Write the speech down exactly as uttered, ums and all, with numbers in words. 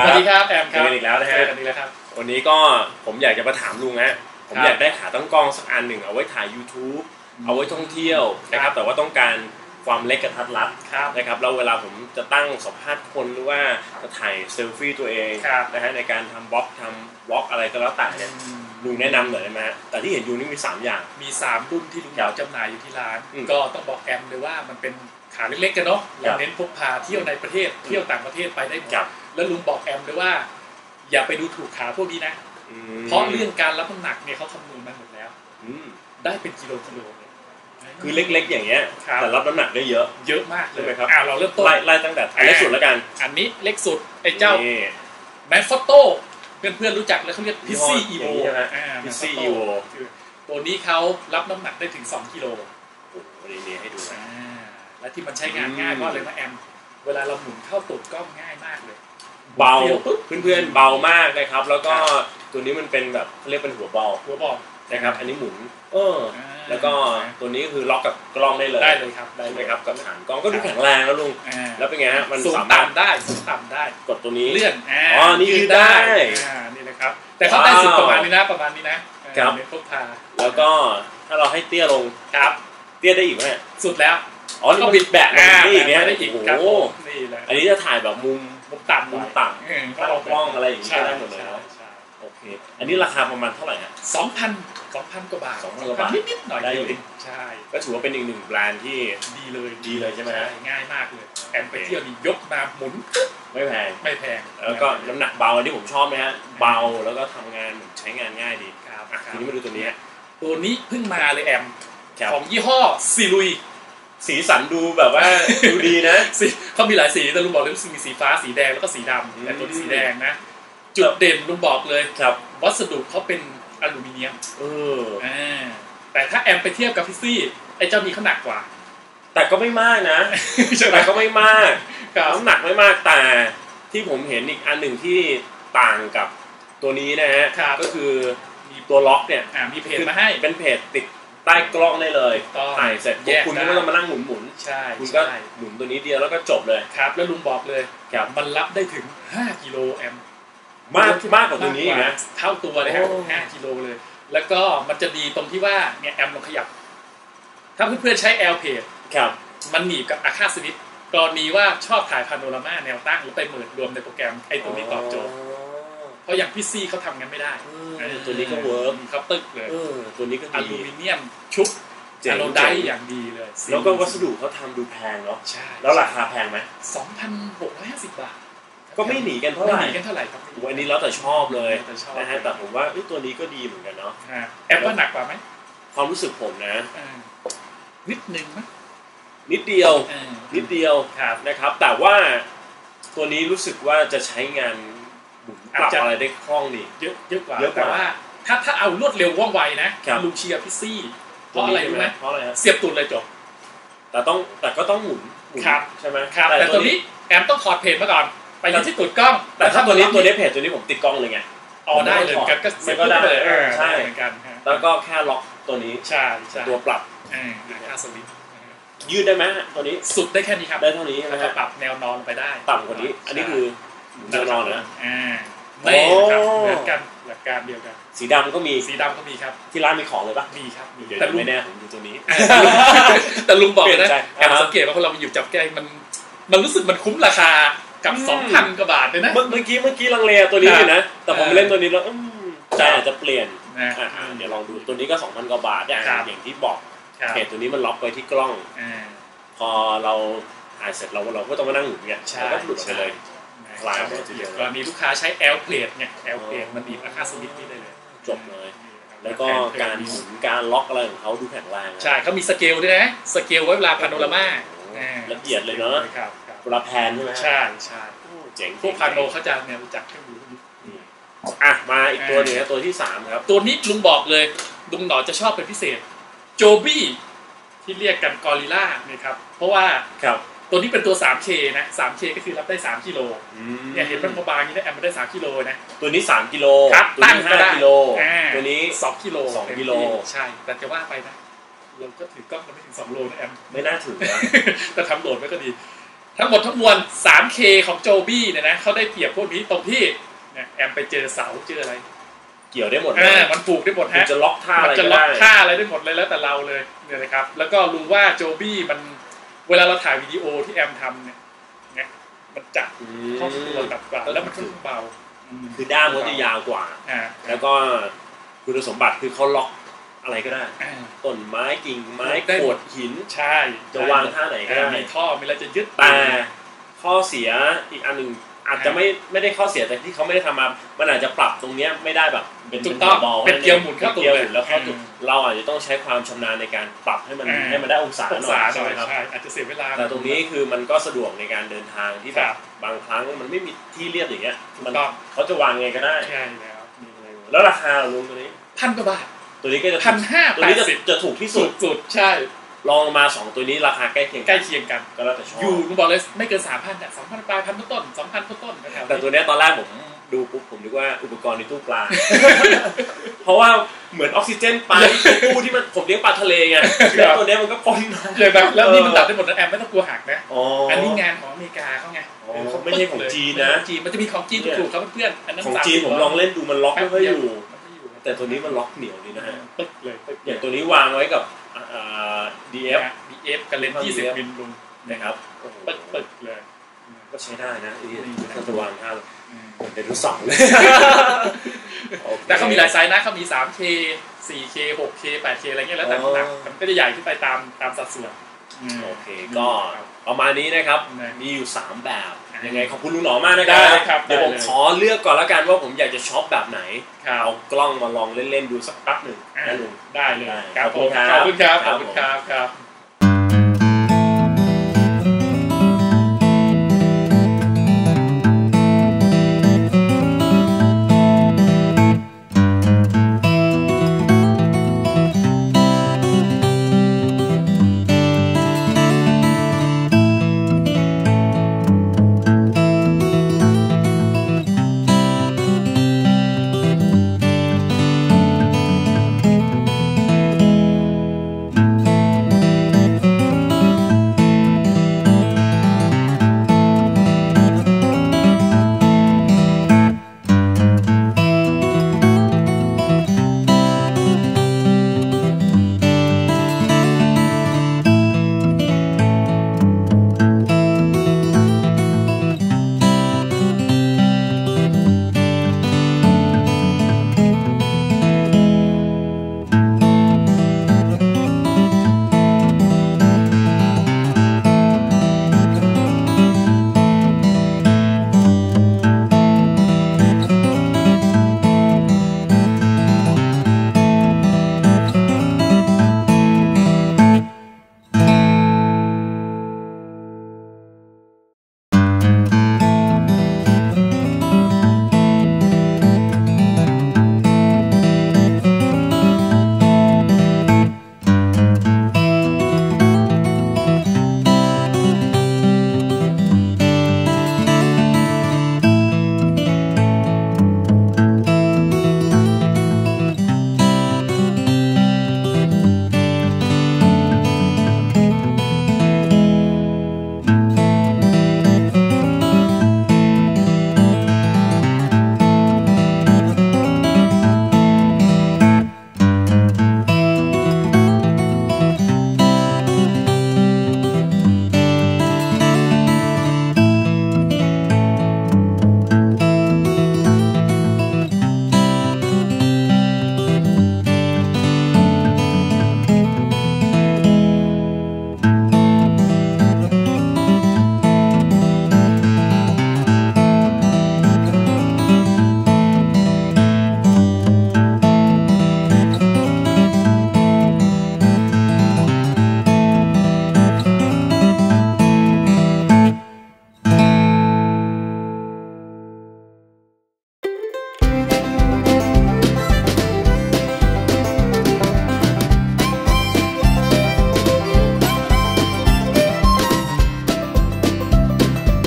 สวัสดีครับแอมครับอีกแล้วนะฮะวันนี้แล้วครับวันนี้ก็ผมอยากจะมาถามลุงฮะผมอยากได้ขาตั้งกล้องสักอันหนึ่งเอาไว้ถ่าย YouTube เอาไว้ท่องเที่ยวนะครับแต่ว่าต้องการความเล็กกระทัดรัดนะครับแล้วเวลาผมจะตั้งสัมภาษณ์คนหรือว่าจะถ่ายเซลฟี่ตัวเองนะฮะในการทำบล็อกทำบล็อกอะไรก็แล้วแต่เนี่ยลุงแนะนำหน่อยได้ไหมแต่ที่เห็นอยู่นี่มีสามอย่างมีสามรุ่นที่ลุงจำหน่ายอยู่ที่ร้านก็ต้องบอกแอมเลยว่ามันเป็นขาเล็กๆกันเนาะเราเน้นพกพาเที่ยวในประเทศเที่ยวต่างประเทศไปได้หมดแล้วลุงบอกแอมเลยว่าอย่าไปดูถูกขาพวกนี้นะเพราะเรื่องการรับน้ำหนักเนี่ยเขาคำนวณมาหมดแล้วได้เป็นกิโลกิโลคือเล็กๆอย่างเงี้ยแต่รับน้ำหนักได้เยอะเยอะมากเลยใช่ไหมครับอ่าเราเริ่มต้นไล่ตั้งแต่เล็กสุดแล้วกันอันนี้เล็กสุดไอ้เจ้าแมนฟอตโต้เพื่อนๆรู้จักเลยเขาเรียกพิซซี่อีโวอ่าพิซซี่อีโวตัวนี้เขารับน้ำหนักได้ถึงสองกิโลโอ้โหนี่ให้ดูอ่าและที่มันใช้งานง่ายเพราะอะไรนะแอมเวลาเราหมุนเข้าตูดกล้องง่ายมากเลยเบาเพื่อนๆเบามากนะครับแล้วก็ตัวนี้มันเป็นแบบเขาเรียกเป็นหัวเบาหัวเบานะครับอันนี้หมุนเออแล้วก็ตัวนี้คือล็อกกับกล้องได้เลยได้เลยครับได้เลยครับกับฐานกล้องก็ดูแข็งแรงแล้วลุงแล้วเป็นไงฮะมันสามารถได้สูงต่ำได้กดตัวนี้เลื่อนอ๋อนี่ยืดได้อ่านี่นะครับแต่เขาได้สุดประมาณนี้นะประมาณนี้นะครับเนพกพาแล้วก็ถ้าเราให้เตี้ยลงครับเตี้ยได้อีกไหมสุดแล้วอ๋อนี่บิดแบะได้อีกเนี่ยได้อีกโอ้โหนี่แหละอันนี้จะถ่ายแบบมุมมุมต่ำมุมต่ำตั้งกล้องอะไรอย่างเงี้ยได้หมดเลยเนาะโอเคอันนี้ราคาประมาณเท่าไหร่ฮะสองพันสองพันกว่าบาทสองพันกว่าบาทนิดๆหน่อยได้อยู่ใช่ก็ถือว่าเป็นอีกหนึ่งแบรนด์ที่ดีเลยดีเลยใช่ไหมง่ายมากเลยแอมไปเที่ยวนี่ยกมาหมุนไม่แพงไม่แพงแล้วก็น้ำหนักเบาอันที่ผมชอบไหมฮะเบาแล้วก็ทำงานใช้งานง่ายดีครับทีนี้มาดูตัวนี้ตัวนี้เพิ่งมาเลยแอมของยี่ห้อซีลุยสีสันดูแบบว่าดูดีนะเขามีหลายสีแต่ลุงบอกเลยมีสีฟ้าสีแดงแล้วก็สีดำแต่ตัวนี้สีแดงนะจุดเด่นลุงบอกเลยครับวัสดุเขาเป็นอลูมิเนียมเอออ่าแต่ถ้าแอมไปเทียบกับพิซซี่ไอ้เจ้านี้เขาหนักกว่าแต่ก็ไม่มากนะแต่ก็ไม่มากน้ำหนักไม่มากแต่ที่ผมเห็นอีกอันหนึ่งที่ต่างกับตัวนี้นะฮะก็คือมีตัวล็อกเนี่ยมีเพจมาให้เป็นเพจติดใต้กล้องได้เลยถ่ายเสร็จคุณก็ไม่ต้องมานั่งหมุนหมุนใช่คุณก็หมุนตัวนี้เดียวแล้วก็จบเลยครับแล้วลุงบอกเลยมันรับได้ถึงห้ากิโลแอมมากมากกว่าตัวนี้นะเท่าตัวเลยครับห้ากิโลเลยแล้วก็มันจะดีตรงที่ว่าเนี่ยแอมลองขยับถ้าเพื่อนๆใช้ L Page ครับมันหนีบกับอาคาสวิตกรณีว่าชอบถ่ายพาโนรามาแนวตั้งหรือไปเมิร์จรวมในโปรแกรมไอ้ตัวนี้ตอบโจทย์เพราะอย่างพี่ซี่เขาทำกันไม่ได้ตัวนี้ก็เวิร์กเขาตึกเลยตัวนี้ก็อลูมิเนียมชุบอะโลไดอย่างดีเลยแล้วก็วัสดุเขาทำดูแพงเนาะใช่แล้วราคาแพงไหมสองพันหกร้อยห้าสิบบาทก็ไม่หนีกันเท่าไหร่ไม่หนีกันเท่าไหร่ครับอันนี้แล้วแต่ชอบเลยนะฮะแต่ผมว่าตัวนี้ก็ดีเหมือนกันเนาะแอปว่าหนักกว่าไหมความรู้สึกผมนะนิดนึงมั้ยนิดเดียวนิดเดียวนะครับแต่ว่าตัวนี้รู้สึกว่าจะใช้งานหมุนปรับอะไรได้คล่องดีเยอะเยอะกว่าแต่ว่าถ้าถ้าเอารวดเร็วว่องไวนะลูเชียพิซซี่เพราะอะไรรู้ไหมเพราะอะไรเสียบตูดเลยจบแต่ต้องแต่ก็ต้องหมุนใช่ไหมแต่ตัวนี้แอมต้องถอดเพจมาก่อนไปยึดที่ตูดกล้องแต่ถ้าตัวนี้ตัวนี้เพจตัวนี้ผมติดกล้องเลยไงอ๋อได้เลยกันก็เสียบได้เลยใช่เหมือนกันแล้วก็แค่ล็อกตัวนี้ใช่ตัวปรับค่าสวิตช์ยืดได้ไหมตัวนี้สุดได้แค่นี้ครับได้เท่านี้แล้วก็ปรับแนวนอนไปได้ต่ำกว่านี้อันนี้คือแนวนอนนะอ่าไม่ครับเหมือนกันหลักการเดียวกันสีดำก็มีสีดำก็มีครับที่ร้านมีของเลยปะมีครับแต่ไม่แน่ผมดูตัวนี้แต่ลุงบอกนะแอบสังเกตว่าพอเราไปหยิบจับแก้มันมันรู้สึกมันคุ้มราคากับสองพันกว่าบาทเลยนะเมื่อกี้เมื่อกี้ลังเลตัวนี้อยู่นะแต่ผมเล่นตัวนี้แล้วใจอาจจะเปลี่ยนเดี๋ยวลองดูตัวนี้ก็สองพันกว่าบาทอย่างที่บอกเพจตัวนี้มันล็อกไว้ที่กล้องพอเราถ่ายเสร็จเราเราก็ต้องมานั่งหมุนเนี่ยเราก็หลุดไปเลยคลายไปทีเดียวกรณีลูกค้าใช้ L Plate เนี่ย L Plate มันบีบอาคาสวิตช์นี่ได้เลยจบเลยแล้วก็การหมุนการล็อกอะไรของเขาดูแข็งแรงใช่เขามีสเกลด้วยนะสเกลไว้เวลาพาโนรามาละเอียดเลยเนาะเวลาแพนใช่ไหมใช่ใช่เจ๋งพวกพาโนเขาจะเนี่ยรู้จักเครื่องมืออ่ะมาอีกตัวหนึ่งตัวที่สามครับตัวนี้ลุงบอกเลยลุงหนอจะชอบเป็นพิเศษโจบี้ที่เรียกกันกอริลล่าเนี่ยครับเพราะว่าตัวนี้เป็นตัว ทรี เค นะ ทรี เค ก็คือรับได้สามกิโลเนี่ยเห็นมันบางๆนี่ได้แอมมันได้สามกิโลนะตัวนี้สามกิโลตั้งก็ได้กิโลตัวนี้สองกิโลสองกิโลใช่แต่จะว่าไปนะเราก็ถือกล้องมันไม่ถึงสองโลนะแอมไม่น่าถึงนะแต่ทำโหลดไว้ก็ดีทั้งหมดทั้งมวล ทรีเค ของโจบี้เนี่ยนะเขาได้เปรียบพวกนี้ตรงที่เนี่ยแอมไปเจอเสาเจออะไรเกี่ยวได้หมดอ่ามันผูกได้หมดฮะจะล็อกท่าอะไรก็ได้จะล็อกท่าอะไรได้หมดเลยแล้วแต่เราเลยเนี่ยนะครับแล้วก็รู้ว่าโจบี้มันเวลาเราถ่ายวิดีโอที่แอมทำเนี่ยเนี่ยมันจับข้อตัวกับกว่าแล้วมันค่อนข้างเบาคือด้ามมันจะยาวกว่าแล้วก็คุณสมบัติคือเขาล็อกอะไรก็ได้ต้นไม้กิ่งไม้โขดหินใช่จะวางท่าไหนก็ได้มีท่อมีอะไรจะยึดแต่ข้อเสียอีกอันหนึ่งอาจจะไม่ไม่ได้ข้อเสียแต่ที่เขาไม่ได้ทำมามันอาจจะปรับตรงนี้ไม่ได้แบบเป็นจุดต้องเป็นเกียร์หมุนเข้าตัวเลยแล้วเข้าจุดเราอาจจะต้องใช้ความชำนาญในการปรับให้มันให้มันได้องศาหน่อยใช่ไหมครับอาจจะเสียเวลาแต่ตรงนี้คือมันก็สะดวกในการเดินทางที่แบบบางครั้งมันไม่มีที่เรียบอย่างเงี้ยมันเขาจะวางไงก็ได้ใช่แล้วแล้วราคาลุงตัวนี้พันกว่าบาทตัวนี้ก็จะพันห้าตัวนี้จะจะถูกที่สุดสุดใช่ลองมาสองตัวนี้ราคาใกล้เคียงใกล้เคียงกันก็แล้วแต่ชอบอยู่ผมบอกเลยไม่เกิน สามพัน อ่ะ สองพัน ปลายพันต้นๆ สองพัน ต้นๆนะครับแต่ตัวนี้ตอนแรกผมดูปุ๊บผมนึกว่าอุปกรณ์ในตู้ปลาเพราะว่าเหมือนออกซิเจนปลาที่ตู้ที่มันผมเลี้ยงปลาทะเลไงแล้วตัวนี้มันก็ปนเลยแบบแล้วนี่มันตัดได้หมดนะแอมไม่ต้องกลัวหักนะอันนี้งานของอเมริกาเขาไงเขาไม่ใช่ของจีนนะจีนมันจะมีของจีนถูกๆครับเพื่อนอันนั้นของจีนผมลองเล่นดูมันล็อกไม่ค่อยอยู่แต่ตัวนี้มันล็อกเหนียวดีนะฮะปึ๊กเลยอย่างตัวนี้วางไว้กับดี เอฟดี เอฟ กับเลนส์ยี่สิบมิลลุงนะครับปึ๊กปึ๊กเลยก็ใช้ได้นะที่ตัววางท่าผมเป็นรุ่นสองเลยแต่เขามีหลายไซส์นะเขามี สามเค สี่เค หกเค แปดเคอะไรเงี้ยแล้วแต่หนักมันก็จะใหญ่ขึ้นไปตามตามสัดส่วนโอเคก็ประมาณนี้นะครับมีอยู่สามแบบยังไงขอบคุณลุงหนอมากนะครับเดี๋ยวผมขอเลือกก่อนแล้วกันว่าผมอยากจะช็อปแบบไหนเอากล้องมาลองเล่นๆดูสักแป๊บหนึ่งนะลุงได้เลยขอบคุณครับขอบคุณครับขอบคุณครับ